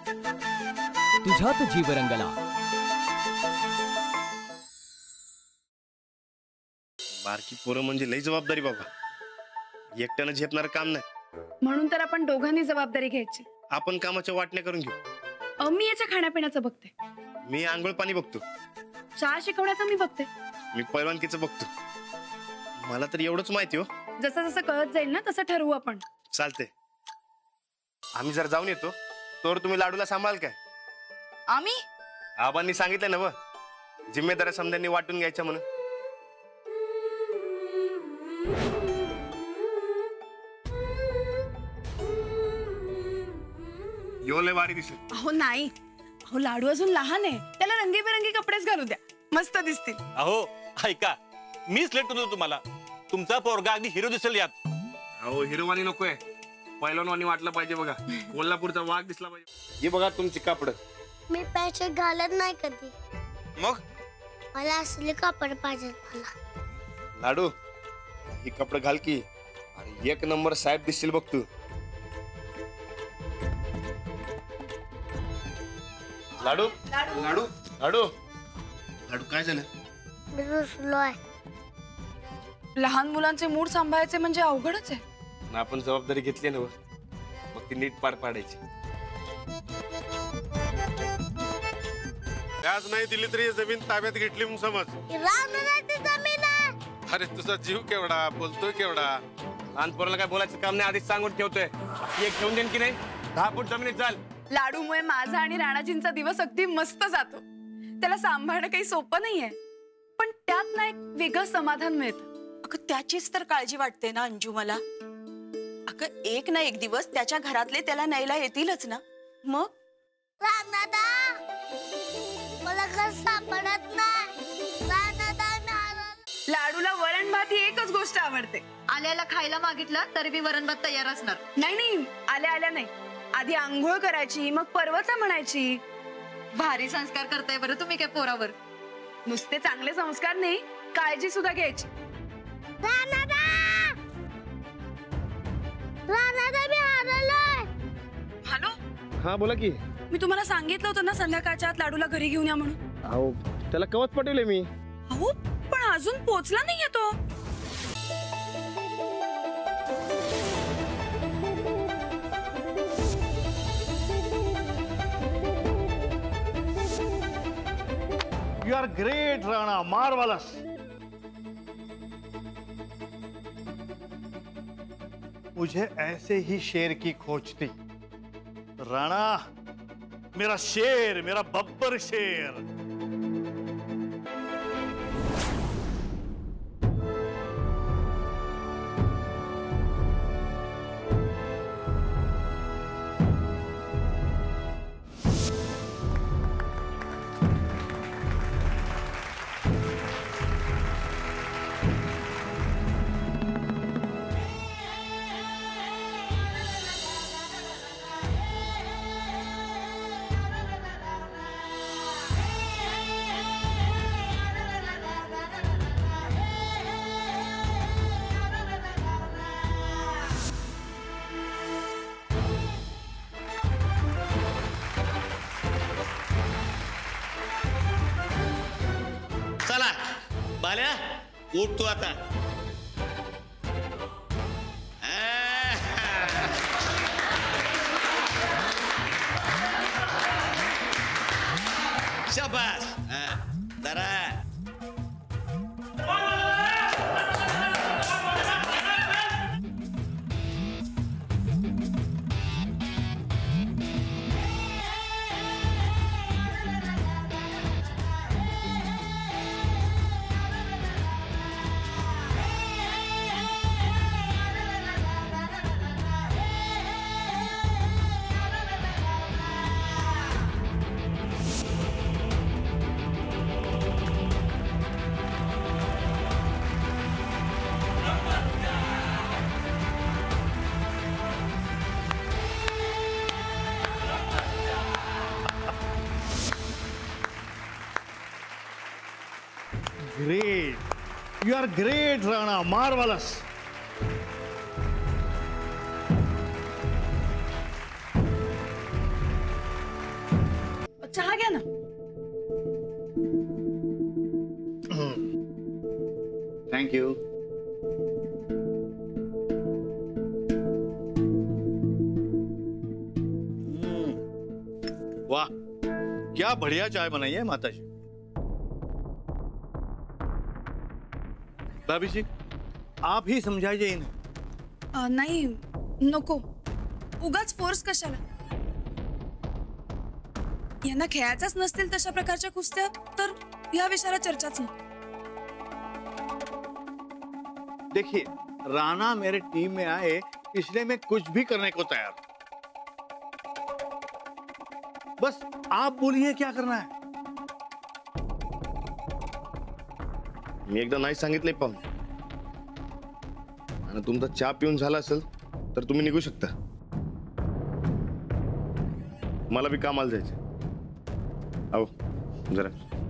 तुझ्यात जीव रंगला। बारकी पोरं म्हणजे लई जबाबदारी बाबा, एकट्यानं झेपणार काम नाही। म्हणून तर आपण दोघांनी जबाबदारी घ्यायची। आपण कामाच्या वाटण्या करून घेऊ। मी याच्या खाण्यापिण्याचं बघते, मी आंघोळ पाणी बघतो, चहा शिकवण्याचं मी बघते, मी पैलवानकीचं बघतो। मला तर एवढंच माहिती हो। जसं जसं कळत जाईल ना तसं ठरवू आपण। चालते, आम्ही जर जाऊन येतो तर तुम्ही लाडूला सांभाळ काय? आम्ही आबांनी सांगितलं ना व, जिम्मेदाऱ्या समध्यांनी वाटून घ्यायच्या म्हणून। यो लय भारी दिसेल। अहो नाही, अहो लाडू अजून लहान आहे, त्याला रंगीबेरंगी कपडेच घालू द्या, मस्त दिसतील। अहो ऐका, मी सिलेक्ट करतो तुम्हाला, तुमचा पोरगा अगदी हिरो दिसेल यात। अहो हिरोवानी नकोय, पैलवानवानी वाटलं पाहिजे बघा, कोल्हापूरचा वाघ दिसला पाहिजे। हे बघा तुमची कापड। मी पैसे घालत नाही कधी, मग मला असले कापड पाहिजे मला। लाडू ही कपडे घाल की, आणि एक नंबर साहेब दिसशील बघ तू। लाडू लाडू लाडू लाडू लाडू काय झालं? मी रुसलोय। लहान मुलांचे मूड सांभाळायचे म्हणजे अवघडच आहे ना। आपण जबाबदारी घेतली ना मग ती नीट पार पाडायची। व्याज नाही दिली तरी जमीन ताब्यात घेतली मग समज। जमीन आहे। अरे तुझा जीव केवढा, बोलतोय केवढा। लहानपोराला काय बोलायचं काम नाही, आधीच सांगून ठेवतोय। एक घेऊन देईन की नाही, 10 फूट जमिनीत चाल। लाडूमुळे माझा आणि राणाजींचा दिवस अगदी मस्त जातो। त्याला सांभाळणं काही सोपं नाहीये, पण त्यात ना एक वेगळं समाधान मिळतं। अगं त्याचीच तर काळजी वाटते ना अंजू मला। अगं एक ना एक दिवस त्याच्या घरातले त्याला न्यायला येतीलच ना। मग राणादा, मला घर सापडत नाही। राणादा, लाडूला वरण भात ही एकच गोष्ट आवडते। आल्याला खायला मागितलं तरी बी वरण भात तयार असणार। नाही आल्या आल्या नाही, आधी आंघोळ करायची, मग पर्वता म्हणायची। भारी संस्कार करताय बरं तुम्ही काय पोरावर। नुसते चांगले संस्कार नाही, काळजी सुद्धा घ्यायची। राणादा, राणादा मी हरलोय। हॅलो, हा बोला की। मी तुम्हाला सांगितलं होतं ना संध्याकाळच्या आत लाडूला घरी घेऊन या म्हणून। अहो त्याला कवच पटवले मी। अहो पण अजून पोचला नाहीये तो। You are great, Rana. Marvelous. मुझे ऐसे ही शेर की खोज थी। राणा, मेरा शेर, मेरा बब्बर शेर। बाल्या उठ तू आता। शाबास, जरा Great. You are great, Rana. Marvelous. घ्या ना. Thank you. वाह, क्या बढ़िया चाय बनाई है माता जी. भाभी जी, आप ही समझाइए इन्हें. नाही नको, उगाच फोर्स कशाला. यांना खेळायचाच नसतील तशा प्रकारच्या कुस्त्या तर या विषयाला चर्चाच नाही. देखिए, राणा मेरे टीम में आए इसलिए मैं कुछ भी करने को तैयार हूं. बस आप बोलिए क्या करना है. मी एकदा नाही सांगितलंय पाहुणे. आणि तुमचा चहा पिऊन झाला असेल तर तुम्ही निघू शकता. मला बी कामाला जायचं. आओ जरा.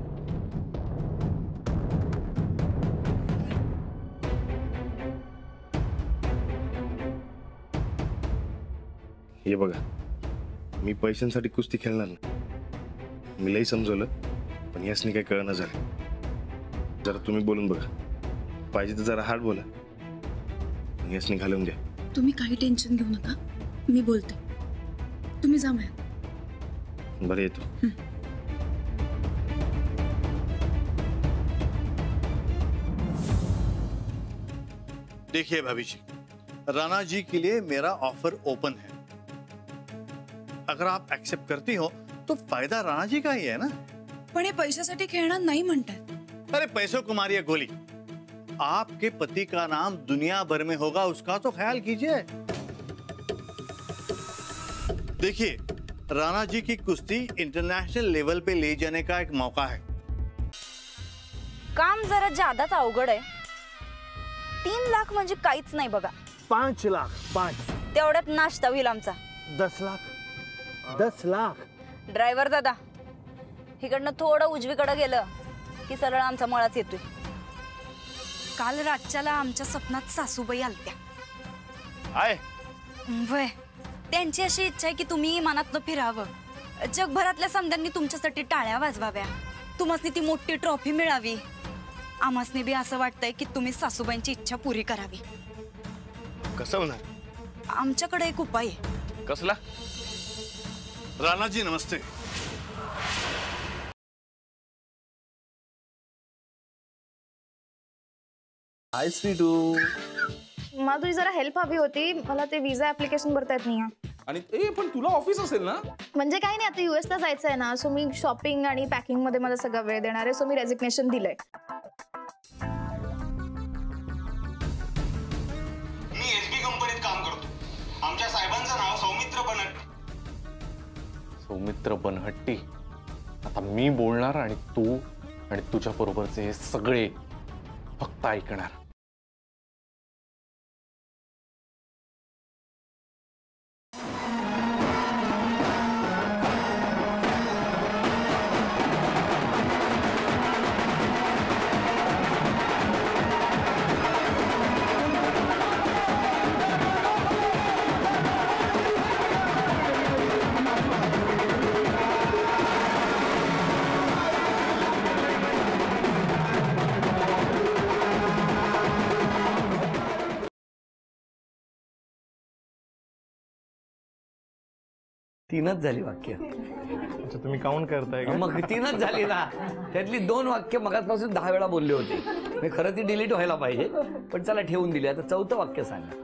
हे बघा, मी पैशांसाठी कुस्ती खेळणार नाही. मी लई समजवलं पण यासनी काही कळना झालं. जरा तुम्ही बोलून बघा. पाहिजे तर जरा हार्ड बोला. यासनी घालून द्या. तुम्ही काही टेन्शन घेऊ नका, मी बोलते. तुम्ही जा मॅम. बरं येतो. देखिए भाभी जी, राणा जी के लिए मेरा ऑफर ओपन है. अगर आप एक्सेप्ट करती हो तो फायदा राणा जी का ही है ना. पण हे पैशासाठी खेळणार नाही म्हणतात. अरे पैसों को मारिए गोली. आपके पति का नाम दुनिया भर में होगा, उसका तो ख्याल कीजिए. देखिए, राणा जी की कुश्ती इंटरनेशनल लेवल पे ले जाने का एक मौका है. काम जरा ज्यादाच अवघड आहे. 3 लाख म्हणजे काहीच नाही बघा. 5 लाख. 5. तेवढ्यात नाश्ता होईल आमचा. 10 लाख. 10 लाख. ड्रायव्हर दादा, इकडनं थोडं उजवीकडे गेलं की सरळ आमचा मळाच येतोय. काल रातच्याला आमच्या स्वप्नात सासूबाई आलत्या. आय. वय, त्यांची अशी इच्छा आहे की तुम्ही मनातनं फिरावं. जगभरातल्या समद्यांनी तुमच्यासाठी टाळ्या वाजवाव्या. तुम्हासनी ती मोठी ट्रॉफी मिळावी. आम्हासनी बी असं वाटतंय की तुम्ही सासूबाईंची इच्छा पुरी करावी. कसं होणार? आमच्याकडे एक उपाय आहे. कसला? राणा जी नमस्ते. हाय स्वीटू. मला तुझी जरा हेल्प हवी होती. मला ते विजा ऍप्लिकेशन भरता येत नाहीये. आणि पण तुला ऑफिस असेल ना? म्हणजे काही नाही, आता US ला जायचं आहे ना, सो मी शॉपिंग आणि पॅकिंग मध्ये मला सगळा वेळ देणार आहे. सो मी रेजिग्नेशन दिलंय. मी SB कंपनीत काम करतो. आमच्या साहेबांचं नाव सौमित्र बनहट्टी. सौमित्र बनहट्टी. आता मी बोलणार आणि तू आणि तुझ्या बरोबरचे सगळे फक्त ऐकणार. तीनच झाली वाक्य. अच्छा, तुम्ही काउंट करताय का? मग तीनच झाली ना. त्यातली 2 वाक्य मगाचपासून 10 वेळा बोलले होते. मी खरं ती डिलीट व्हायला पाहिजे, पण चला ठेवून दिली. आता 4थं वाक्य सांगा.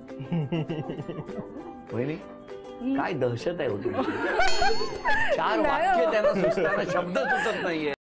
वहिनी, काय दहशत आहे होती. 4 वाक्य त्यांना सुचताना शब्द सुचत नाहीये.